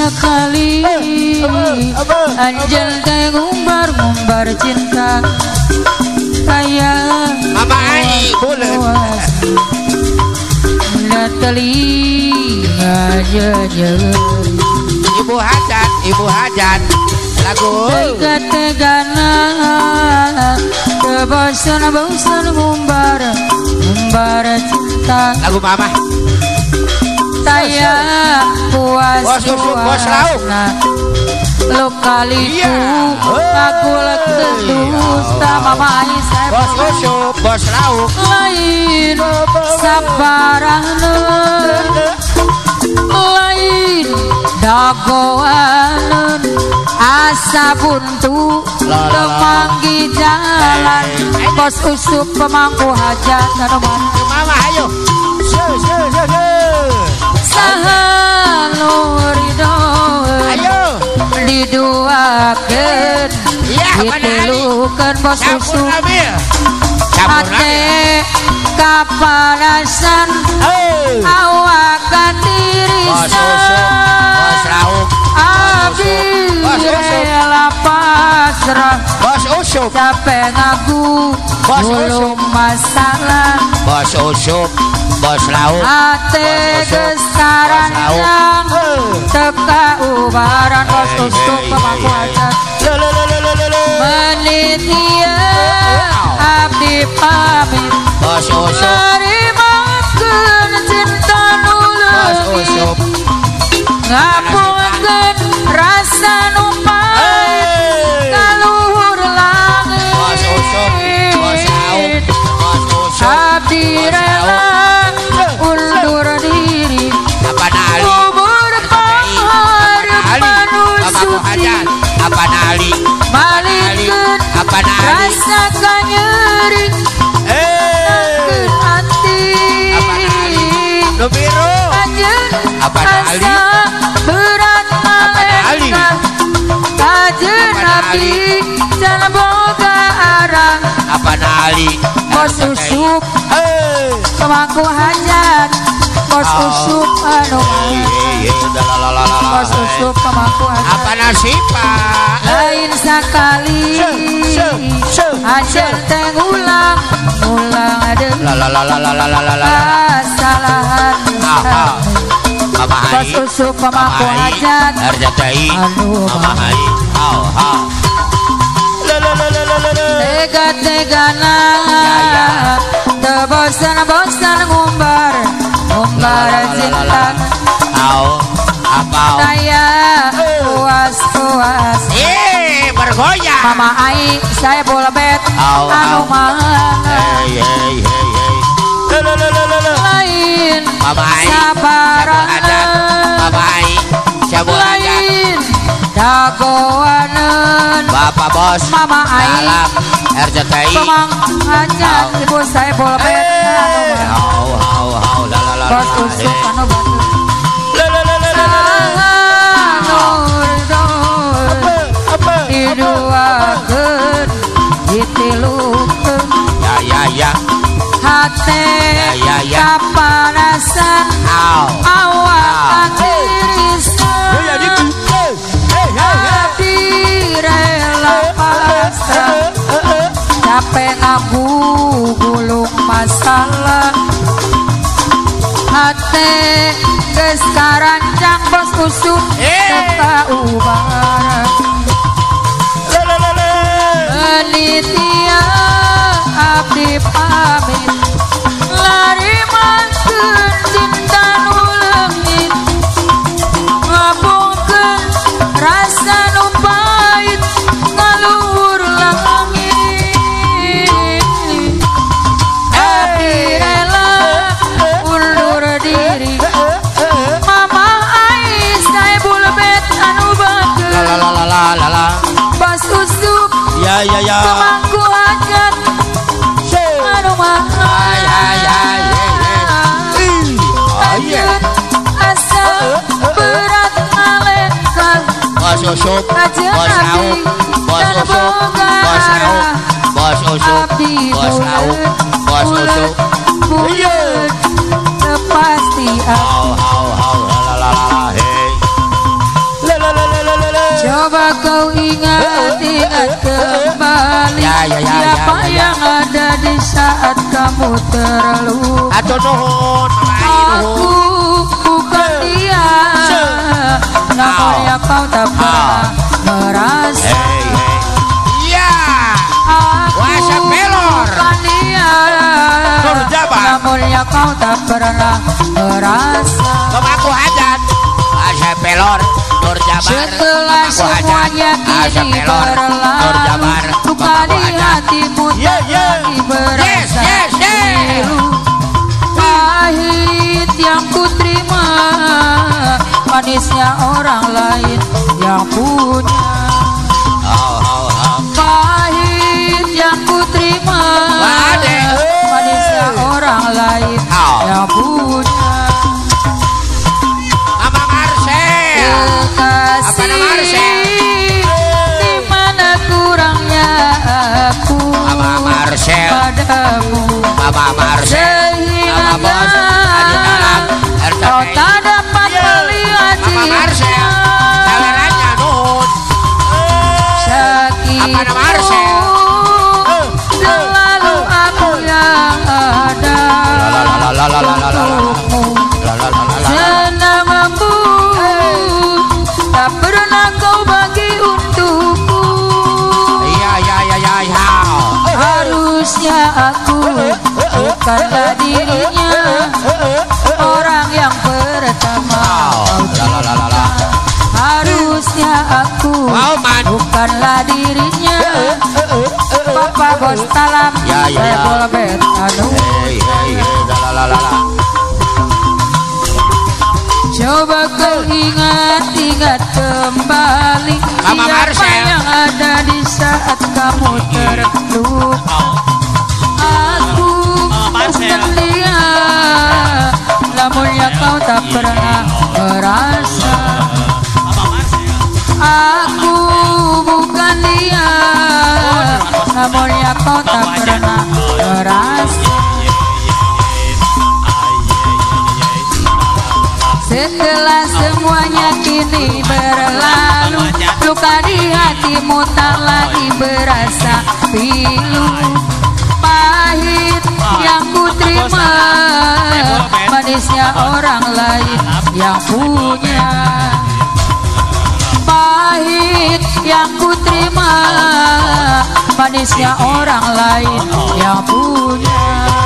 sekali Anjel teh ngumbar cinta kayak Mama Ai bulan telinga jejer Ibu hajat lagu tegana kebosan ngumbar cinta lagu mama saya puas bos lauk lo kaliku aku lekedus mama Ai saya bos lauk lain sabarana lain dagoan asa buntu temanggi jalan bos usup pemangku hajat mama ayo sahanu ridho ayo diduakeun ditelukeun bos usup hate kapanasan awak katirisan abdi rela pasrah bos usup capek ngaku belum masalah bos usup bos lauk hati kesekarang yang teka ubaran bos usup pemangku hajat menitia abdi pamit bos usup narimakeun cinta nu leungit ngapunkeun rasa nu pahit kaluhur langit bos usup bos lauk abdi rela undur diri apa nali kubur pangharep manusuk apa nali malikeun apa nali rasa kanyeri nakeun hati nu biru anjeun apa nali asa berat malaikat kajeun abdi can boga arah apa nali bos usup pemangku hajat bos usup anu bos usup pemangku hajat apa nasib pak lain sakali anjel teh ngulang ada kesalahan Mama bos Ai usup pemangku hajat Arjatai anu Mama Ai tega-tegana bosan ngumbar cinta saya puas bergoyang Mama Ai saya bola bet anu mahal lain sabaran Mama Ai lain dagoanen Bapak bos Mama Ai RCTI pemang hajat ibu saya bola bet bos usuk anu batu diduakeun ditilukeun ya hate kapanasan awak katirisan abdi rela pasrah capek ngaku gulung masalah hate geus karancang bos usuk teka ubaran penitia abdi pamit larimakeun cinta nu leungit ngabungkeun rasa nu pahit ngaluhur langit abdi rela undur diri Mama Ai saya bulbet anu bageun bos usuk ya pemangku hajat anu mahal anjeun asa berat malaikat bos usup kajeun bos lauk bos usup bos lauk bos usup abdi bos lauk bos usup bulet pasti Coba kau ingat-ingat kembali siapa yang ada di saat kamu terluka. Aduh nuhun. Aku bukan dia, namun ya kau tak pernah merasa. Iya. Aku Wasa pelor. bukan dia, namun ya kau tak pernah merasa. Aku hajat. Wasa pelor. Nur Jabar. Setelah semuanya kini berlalu, luka di hatimu tak lagi berasa pilu. Pahit yang ku terima, manisnya orang lain yang punya. Pahit yang ku terima, manisnya orang lain yang punya. Kekasih, di mana kurangnya aku padamu, sehingga kau tak dapat melihat sakitku. Selalu aku yang ada untukmu, senangmu tak pernah kau bagi untukku. Harusnya aku bukanlah dirinya, orang yang pertama kau cinta. Harusnya aku bukanlah dirinya. Papa bos talam, saya bola bet anu. Coba kau ingat-ingat kembali siapa yang ada di saat kamu terluka. Aku bukan dia, namun ya kau tak pernah merasa. Aku bukan dia, namun ya kau tak pernah merasa. Setelah semuanya kini berlalu, luka di hatimu tak lagi berasa pilu. Pahit yang ku terima, manisnya orang lain yang punya. Pahit yang ku terima, manisnya orang lain yang punya.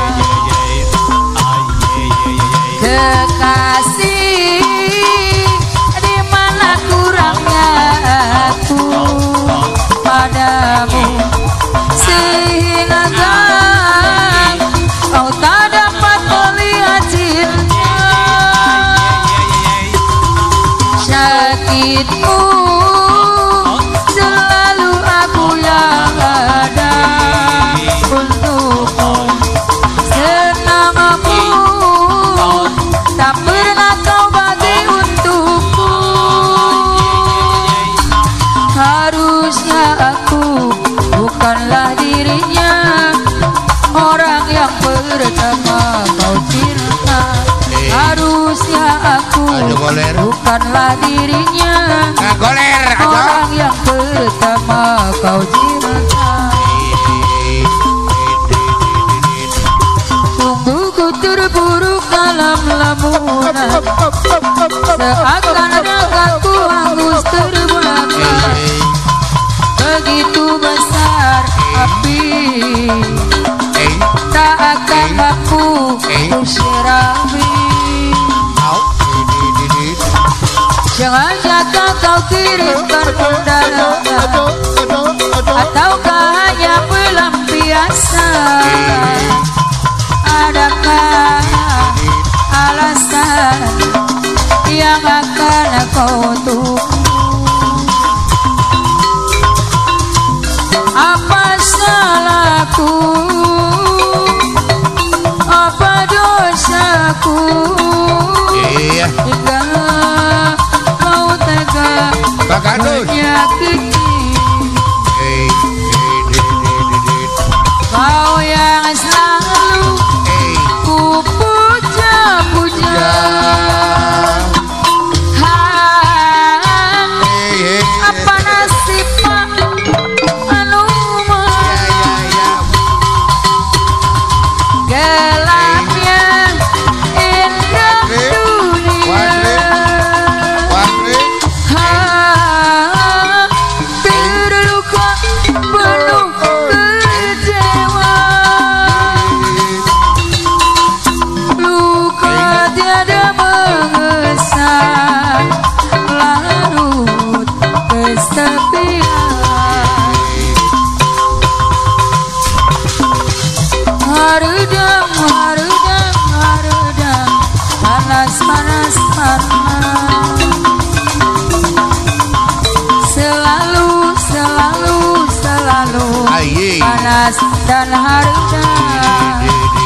Kekasih, di mana kurangnya aku padamu, sehingga kau tak dapat melihat cinta. Sakitmu selalu aku yang ada untukmu, senangmu tak pernah kau bagi untukku. Harusnya aku bukanlah dirinya, orang yang pertama kau cinta. Harusnya aku bukanlah dirinya, orang yang pertama kau cinta. Sungguh ku terburuk dalam lamunan, seakan ragaku hangus terbakar. Begitu besar api, tak akan aku sirami. Sengaja kau kirimkan undangan, ataukah hanya pelampiasan? Adakah alasan yang akan kau tunggu? Apa salahku? Apa dosaku? Hingga kau tega menyakiti. Kau yang selalu ku puja-puja, apa tepian harudang panas selalu panas dan harudang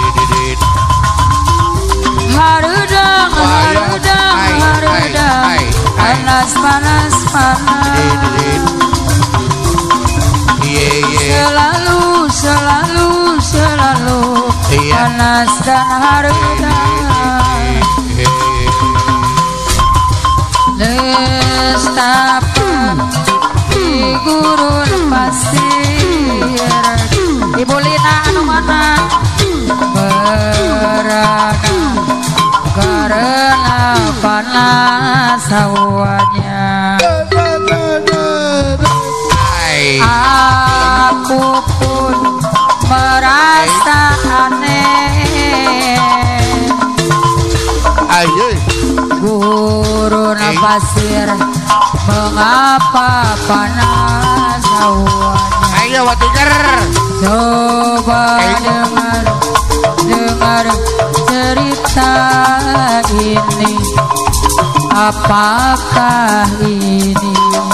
panas selalu panas dan harudang nestapa di gurun pasir Ibu Lina anu mana berana karena panas hawanya aku pun merasa aneh gurun pasir mengapa panas hawanya ayo watiker coba dengar cerita ini apakah ini